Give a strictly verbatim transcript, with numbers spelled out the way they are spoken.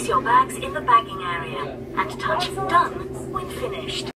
Place your bags in the bagging area and touch Done when finished.